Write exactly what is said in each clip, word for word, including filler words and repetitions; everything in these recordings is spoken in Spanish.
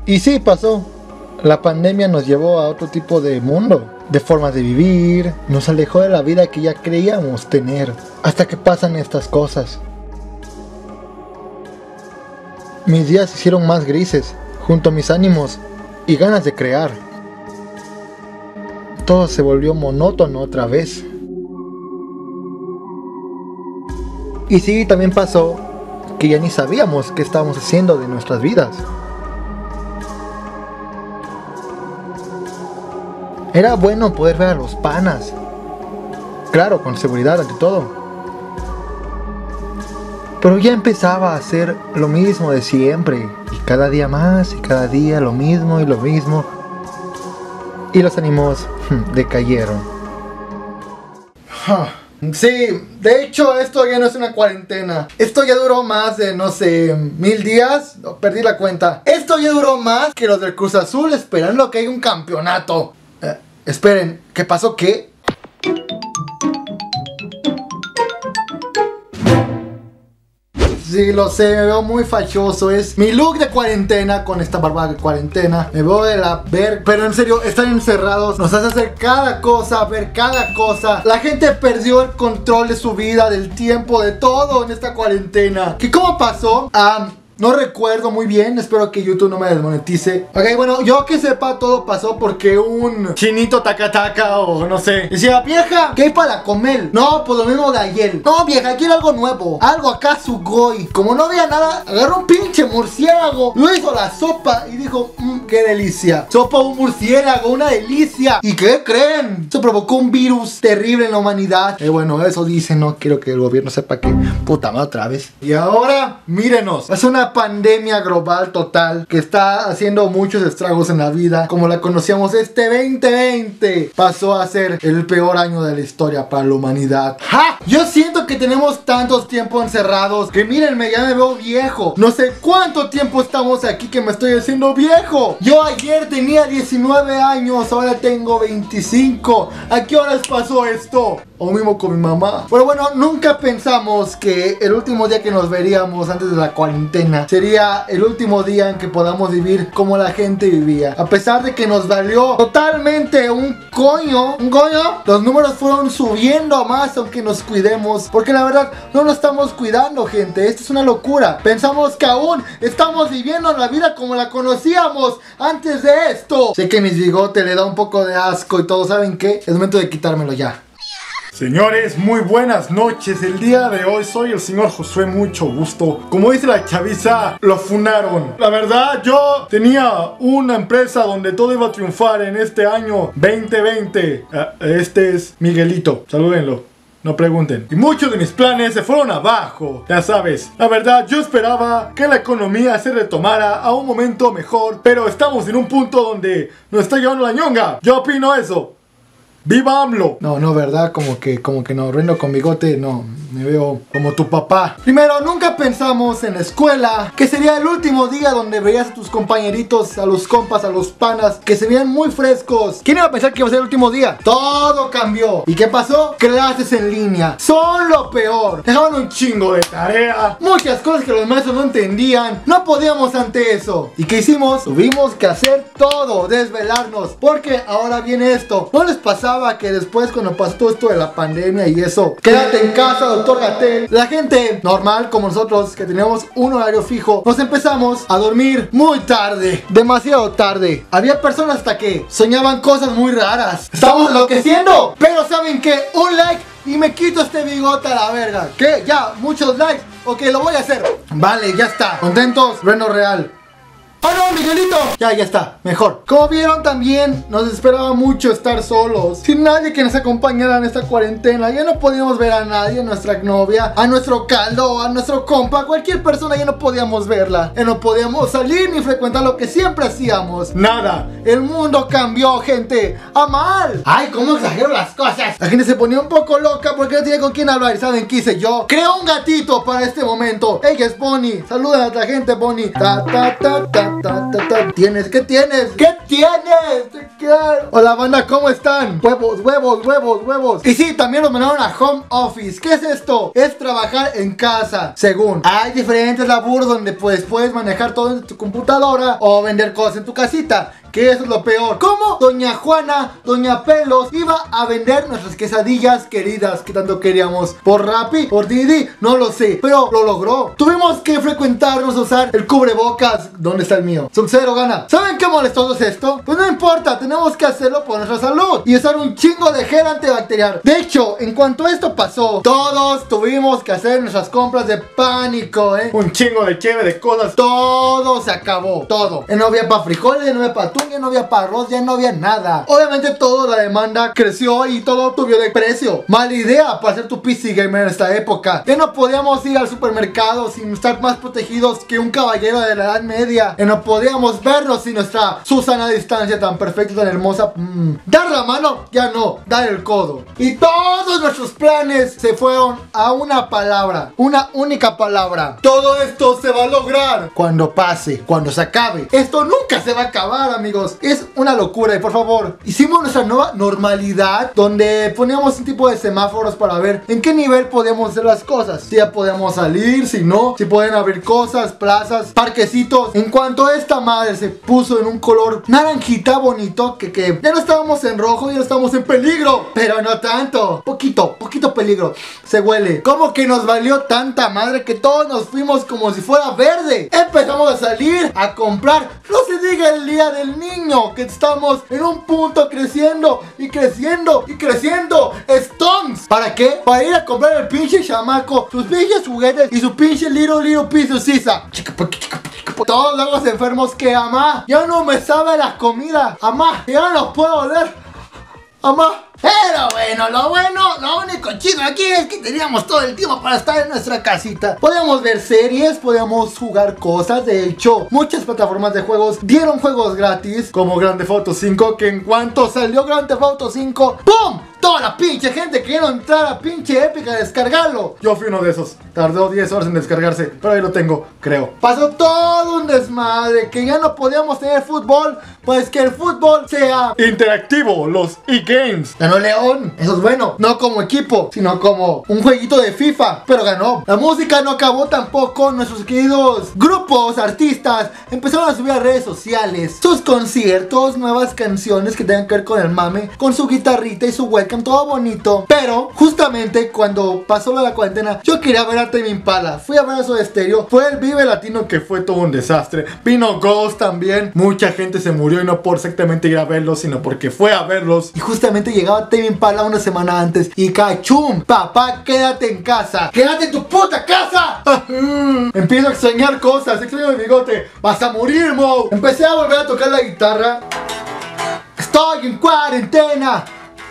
Y sí, pasó. La pandemia nos llevó a otro tipo de mundo, de formas de vivir, nos alejó de la vida que ya creíamos tener, hasta que pasan estas cosas. Mis días se hicieron más grises, junto a mis ánimos y ganas de crear. Todo se volvió monótono otra vez. Y sí, también pasó que ya ni sabíamos qué estábamos haciendo de nuestras vidas. Era bueno poder ver a los panas. Claro, con seguridad ante todo. Pero ya empezaba a hacer lo mismo de siempre. Y cada día más, y cada día lo mismo y lo mismo. Y los ánimos decayeron. Sí, de hecho esto ya no es una cuarentena. Esto ya duró más de, no sé, mil días. Perdí la cuenta. Esto ya duró más que los del Cruz Azul esperando que haya un campeonato. Eh, esperen, ¿qué pasó? ¿Qué? Sí, lo sé, me veo muy fachoso. Es mi look de cuarentena con esta barba de cuarentena. Me veo de la ver. Pero en serio, estar encerrados nos hace hacer cada cosa, ver cada cosa. La gente perdió el control de su vida, del tiempo, de todo en esta cuarentena. ¿Qué cómo pasó? Ah... Um, No recuerdo muy bien, espero que YouTube no me desmonetice. Ok, bueno, yo que sepa, todo pasó porque un chinito taca taca o no sé decía, vieja, ¿qué hay para comer? No, pues lo mismo de ayer. No, vieja, quiero algo nuevo. Algo acá sugoi. Como no había nada, agarró un pinche murciélago, lo hizo la sopa y dijo, mmm, qué delicia. Sopa de un murciélago, una delicia. ¿Y qué creen? Se provocó un virus terrible en la humanidad. Eh, bueno, eso dicen, no quiero que el gobierno sepa que puta madre otra vez. Y ahora, mírenos, es una pandemia global total que está haciendo muchos estragos en la vida. Como la conocíamos, este veinte veinte pasó a ser el peor año de la historia para la humanidad. ¡Ja! Yo siento que tenemos tantos tiempos encerrados que mírenme, ya me veo viejo. No sé cuánto tiempo estamos aquí que me estoy haciendo viejo. Yo ayer tenía diecinueve años, ahora tengo veinticinco. ¿A qué horas pasó esto? O mismo con mi mamá. Pero bueno, nunca pensamos que el último día que nos veríamos antes de la cuarentena sería el último día en que podamos vivir como la gente vivía. A pesar de que nos valió totalmente un coño, un coño, los números fueron subiendo a más aunque nos cuidemos. Porque la verdad, no nos estamos cuidando, gente. Esto es una locura. Pensamos que aún estamos viviendo la vida como la conocíamos antes de esto. Sé que mis bigotes le da un poco de asco y todo. ¿Saben qué? Es momento de quitármelo ya. Señores, muy buenas noches. El día de hoy soy el señor Josué, mucho gusto. Como dice la chaviza, lo funaron. La verdad, yo tenía una empresa donde todo iba a triunfar en este año veinte veinte. Este es Miguelito, salúdenlo. No pregunten. Y muchos de mis planes se fueron abajo. Ya sabes, la verdad, yo esperaba que la economía se retomara a un momento mejor, pero estamos en un punto donde nos está llevando la ñonga. Yo opino eso. ¡Viva AMLO! No, no, ¿verdad? Como que, como que no, riendo con bigote, no, me veo como tu papá. Primero, nunca pensamos en la escuela que sería el último día donde veías a tus compañeritos, a los compas, a los panas, que se veían muy frescos. ¿Quién iba a pensar que iba a ser el último día? Todo cambió. ¿Y qué pasó? Clases en línea. Son lo peor. Dejaban un chingo de tarea. Muchas cosas que los maestros no entendían. No podíamos ante eso. ¿Y qué hicimos? Tuvimos que hacer todo, desvelarnos. Porque ahora viene esto. ¿No les pasaba que después, cuando pasó todo esto de la pandemia y eso, quédate en casa, doctor Gatell, la gente normal como nosotros, que teníamos un horario fijo, nos empezamos a dormir muy tarde, demasiado tarde? Había personas hasta que soñaban cosas muy raras. Estamos enloqueciendo. Pero ¿saben qué? Un like y me quito este bigote a la verga. ¿Qué? Ya, muchos likes. Ok, lo voy a hacer. Vale, ya está. ¿Contentos? Reno real. ¡Oh no, Miguelito! Ya, ya está, mejor. Como vieron también, nos esperaba mucho estar solos, sin nadie que nos acompañara en esta cuarentena. Ya no podíamos ver a nadie, a nuestra novia, a nuestro caldo, a nuestro compa, cualquier persona. Ya no podíamos verla. Ya no podíamos salir ni frecuentar lo que siempre hacíamos. Nada. El mundo cambió, gente, a mal. Ay, cómo exagero las cosas. La gente se ponía un poco loca porque no tenía con quién hablar. ¿Y saben qué hice yo? Creo un gatito para este momento. Ella es Bonnie. Saluda a la gente, Bonnie. Ta, ta, ta, ta. ta, ta, ta. ¿Tienes? ¿Qué tienes? ¿Qué tienes? Te quiero. Hola banda, ¿cómo están? Huevos, huevos, huevos, huevos. Y sí, también nos mandaron a home office. ¿Qué es esto? Es trabajar en casa. Según, hay diferentes laburos donde pues puedes manejar todo en tu computadora o vender cosas en tu casita. Que eso es lo peor. ¿Cómo? Doña Juana, Doña Pelos iba a vender nuestras quesadillas queridas que tanto queríamos por Rappi, por Didi, no lo sé, pero lo logró. Tuvimos que frecuentarnos a usar el cubrebocas. ¿Dónde está el mío? Sub-Zero gana. ¿Saben qué molestoso es esto? Pues no importa, tenemos que hacerlo por nuestra salud y usar un chingo de gel antibacterial. De hecho, en cuanto esto pasó, todos tuvimos que hacer nuestras compras de pánico, ¿eh? Un chingo de cheve de cosas. Todo se acabó, todo. Ya no había para frijoles, ya no había para atún, ya no había para arroz, ya no había nada. Obviamente toda la demanda creció y todo subió de precio. Mala idea para hacer tu P C gamer en esta época. Ya no podíamos ir al supermercado sin estar más protegidos que un caballero de la edad media. Ya no podíamos vernos sin nuestra Susana distancia tan perfecta, tan hermosa. Mm. Dar la mano, ya no, dar el codo. Y todos nuestros planes se fueron a una palabra, una única palabra. Todo esto se va a lograr cuando pase, cuando se acabe. Esto nunca se va a acabar, amigos. Es una locura y por favor, hicimos nuestra nueva normalidad donde poníamos un tipo de semáforos para ver en qué nivel podíamos hacer las cosas. Si ya podíamos salir, si no, si pueden abrir cosas, plazas, parquecitos. En cuanto esta madre se puso en un color naranjita bonito, que, que ya no estábamos en rojo, ya no estábamos en peligro, pero no tanto. Poquito, poquito peligro. Se huele. Como que nos valió tanta madre que todos nos fuimos como si fuera verde. Empezamos a salir a comprar. No se diga el día del niño, que estamos en un punto creciendo y creciendo y creciendo. Stones. ¿Para qué? Para ir a comprar el pinche chamaco, sus pinches juguetes y su pinche little little piece of sisa. Todos los enfermos que amá, ya no me sabe la comida. Amá, ya no los puedo oler. Amá. Pero bueno, lo bueno, lo único chido aquí es que teníamos todo el tiempo para estar en nuestra casita. Podíamos ver series, podíamos jugar cosas. De hecho, muchas plataformas de juegos dieron juegos gratis, como Grand Theft Auto cinco, que en cuanto salió Grand Theft Auto cinco, ¡pum! Toda la pinche gente queriendo entrar a pinche Epic a descargarlo. Yo fui uno de esos. Tardó diez horas en descargarse, pero ahí lo tengo, creo. Pasó todo un desmadre, que ya no podíamos tener fútbol, pues que el fútbol sea interactivo, los e-games. Ganó León, eso es bueno, no como equipo, sino como un jueguito de FIFA, pero ganó. La música no acabó tampoco. Nuestros queridos grupos, artistas, empezaron a subir a redes sociales sus conciertos, nuevas canciones que tengan que ver con el mame, con su guitarrita y su webcam, todo bonito. Pero justamente cuando pasó lo de la cuarentena, yo quería ver a Tame Impala. Fui a ver a Soda Stereo, fue el Vive Latino, que fue todo un desastre. Vino Ghost también, mucha gente se murió, y no por exactamente ir a verlos, sino porque fue a verlos. Y justamente llegaba Tame Impala una semana antes y cachum, papá, quédate en casa, quédate en tu puta casa. Empiezo a extrañar cosas, extraño mi bigote. Vas a morir, Mo. Empecé a volver a tocar la guitarra. Estoy en cuarentena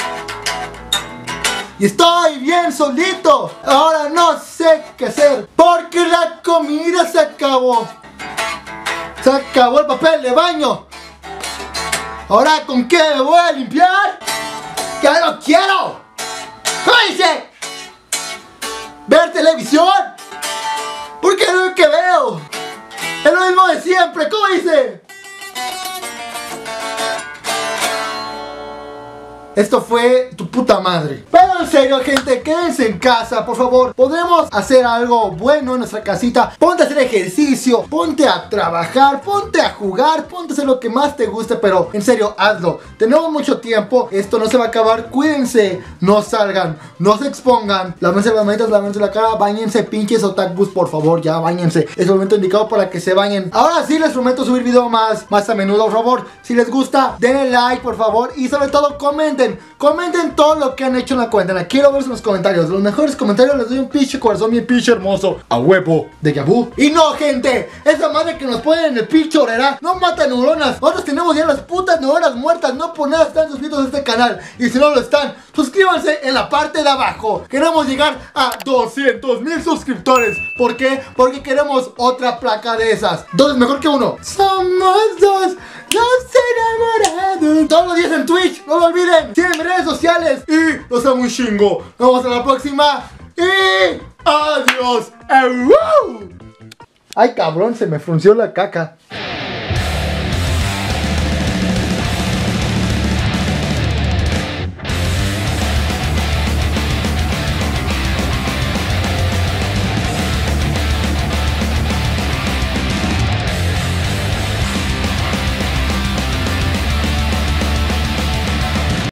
y estoy bien solito. Ahora no sé qué hacer porque la comida se acabó. Se acabó el papel de baño. Ahora, ¿con qué me voy a limpiar? ¡Ya no quiero! ¿Cómo dice? ¿Ver televisión? Porque es lo que veo. Es lo mismo de siempre. ¿Cómo dice? Esto fue tu puta madre. Pero en serio, gente, quédense en casa, por favor. Podemos hacer algo bueno en nuestra casita. Ponte a hacer ejercicio, ponte a trabajar, ponte a jugar, ponte a hacer lo que más te guste. Pero en serio, hazlo. Tenemos mucho tiempo, esto no se va a acabar. Cuídense, no salgan, no se expongan. Lávense las manitas, lávense la cara, bañense, pinches otakus, por favor, ya bañense. Es el momento indicado para que se bañen. Ahora sí les prometo subir video más, más a menudo, por favor. Si les gusta, denle like, por favor. Y sobre todo, comenten. Comenten todo lo que han hecho en la cuarentena. Quiero verlos en los comentarios. Los mejores comentarios les doy un pinche corazón bien pinche hermoso. A huevo. De Yabu. Y no, gente, esa madre que nos ponen en el pinche horera no mata neuronas. Nosotros tenemos ya las putas neuronas muertas. No por nada están suscritos a este canal. Y si no lo están, suscríbanse en la parte de abajo. Queremos llegar a doscientos mil suscriptores. ¿Por qué? Porque queremos otra placa de esas. Dos es mejor que uno. Somos dos. Dos enamorados. Todos los días en Twitch, no lo olviden. Tienen mis redes sociales. Y los amo un chingo. Nos vemos en la próxima. Y adiós. ¡Au! Ay, cabrón, se me frunció la caca.